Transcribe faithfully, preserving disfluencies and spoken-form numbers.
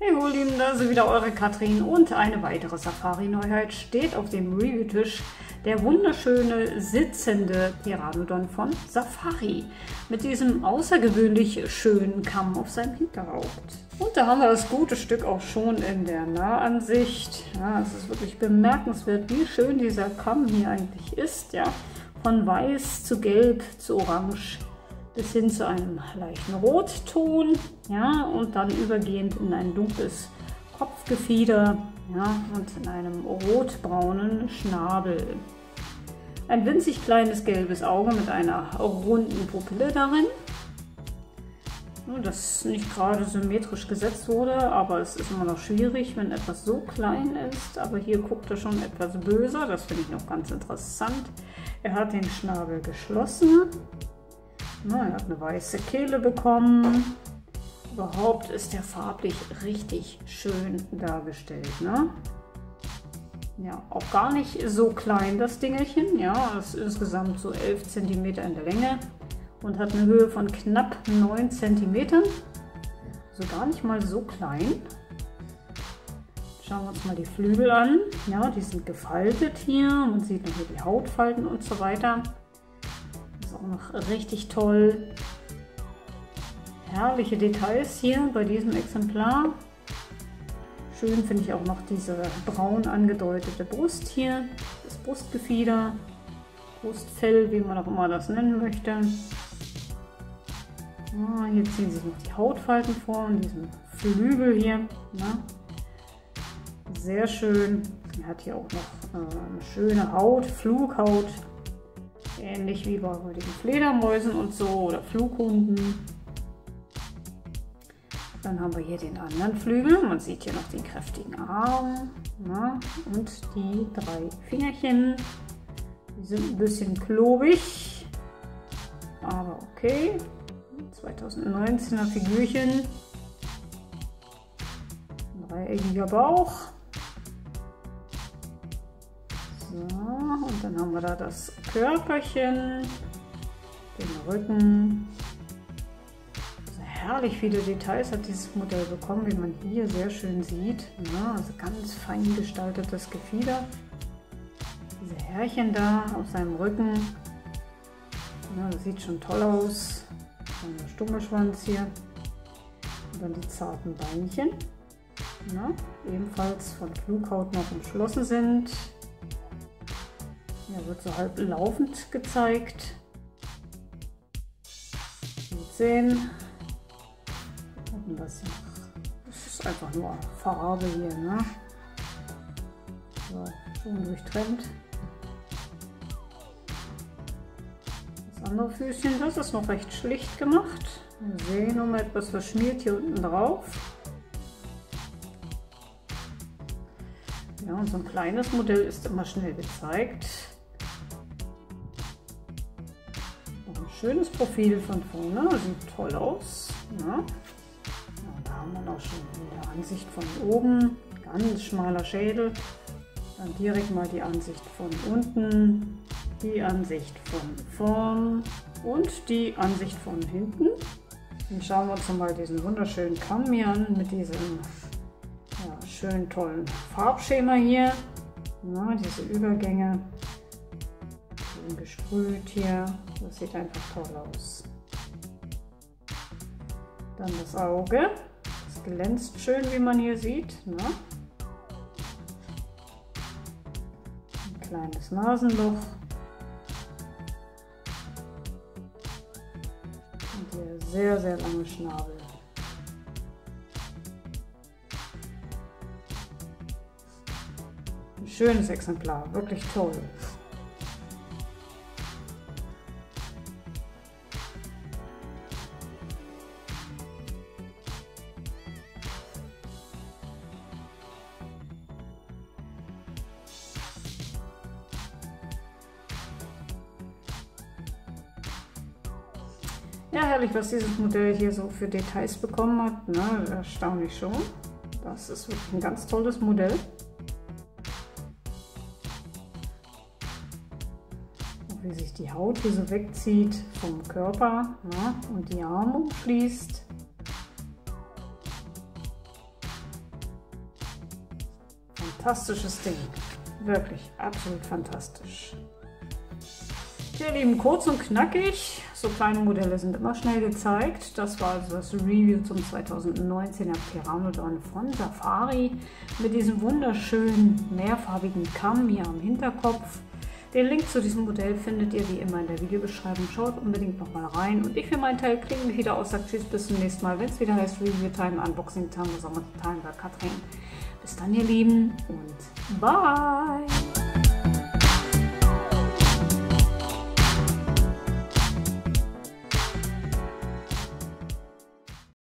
Hey ihr Lieben, da ist wieder eure Katrin und eine weitere Safari-Neuheit steht auf dem Review-Tisch. Der wunderschöne sitzende Pteranodon von Safari mit diesem außergewöhnlich schönen Kamm auf seinem Hinterhaupt. Und da haben wir das gute Stück auch schon in der Nahansicht. Ja, es ist wirklich bemerkenswert, wie schön dieser Kamm hier eigentlich ist. Ja, von weiß zu gelb zu orange bis hin zu einem leichten Rotton, ja, und dann übergehend in ein dunkles Kopfgefieder, ja, und in einem rotbraunen Schnabel. Ein winzig kleines gelbes Auge mit einer runden Pupille darin, das nicht gerade symmetrisch gesetzt wurde, aber es ist immer noch schwierig, wenn etwas so klein ist. Aber hier guckt er schon etwas böser, das finde ich noch ganz interessant. Er hat den Schnabel geschlossen. Na, er hat eine weiße Kehle bekommen. Überhaupt ist er farblich richtig schön dargestellt. Ne? Ja, auch gar nicht so klein das Dingelchen. Ja, es ist insgesamt so elf Zentimeter in der Länge und hat eine Höhe von knapp neun Zentimetern. Also gar nicht mal so klein. Schauen wir uns mal die Flügel an. Ja, die sind gefaltet hier. Man sieht noch hier die Hautfalten und so weiter. Auch noch richtig toll. Herrliche Details hier bei diesem Exemplar. Schön finde ich auch noch diese braun angedeutete Brust hier, das Brustgefieder, Brustfell, wie man auch immer das nennen möchte. Ja, hier ziehen sich noch die Hautfalten vor und diesen Flügel hier. Ja. Sehr schön. Er hat hier auch noch äh, eine schöne Haut, Flughaut. Ähnlich wie bei heutigen Fledermäusen und so oder Flughunden. Dann haben wir hier den anderen Flügel. Man sieht hier noch den kräftigen Arm, na, und die drei Fingerchen. Die sind ein bisschen klobig, aber okay. zweitausendneunzehner Figürchen. Ein dreieckiger Bauch. So, und dann haben wir da das Körperchen, den Rücken. Also herrlich viele Details hat dieses Modell bekommen, wie man hier sehr schön sieht. Ja, also ganz fein gestaltetes Gefieder. Diese Härchen da auf seinem Rücken. Ja, das sieht schon toll aus. Dann der Stummelschwanz hier. Und dann die zarten Beinchen. Ja, ebenfalls von Flughaut noch umschlossen sind. Er wird so halb laufend gezeigt. Die Zehen. Das ist einfach nur Farbe hier, ne? So, schön durchtrennt. Das andere Füßchen, das ist noch recht schlicht gemacht. Wir sehen nochmal etwas verschmiert hier unten drauf. Ja, und so ein kleines Modell ist immer schnell gezeigt. Schönes Profil von vorne, sieht toll aus. Ja. Ja, da haben wir noch schon eine Ansicht von oben, ganz schmaler Schädel. Dann direkt mal die Ansicht von unten, die Ansicht von vorn und die Ansicht von hinten. Dann schauen wir uns mal diesen wunderschönen Kamm hier an mit diesem ja, schönen tollen Farbschema hier. Ja, diese Übergänge. Gesprüht hier, das sieht einfach toll aus. Dann das Auge, das glänzt schön, wie man hier sieht. Ne? Ein kleines Nasenloch. Und der sehr, sehr lange Schnabel. Ein schönes Exemplar, wirklich toll. Ja, herrlich, was dieses Modell hier so für Details bekommen hat. Ne? Erstaunlich schon. Das ist wirklich ein ganz tolles Modell. Und wie sich die Haut hier so wegzieht vom Körper, ne? Und die Arme umschließt. fantastisches Ding. Wirklich, absolut fantastisch. Ja, ihr Lieben, kurz und knackig. So kleine Modelle sind immer schnell gezeigt. Das war also das Review zum zweitausendneunzehner Pteranodon von Safari mit diesem wunderschönen mehrfarbigen Kamm hier am Hinterkopf. Den Link zu diesem Modell findet ihr wie immer in der Videobeschreibung. Schaut unbedingt nochmal rein. Und ich für meinen Teil klinge mich wieder aus, sage Tschüss, bis zum nächsten Mal, wenn es wieder heißt Review Time, Unboxing Time, Sommer Time bei Katrin. Bis dann, ihr Lieben, und bye!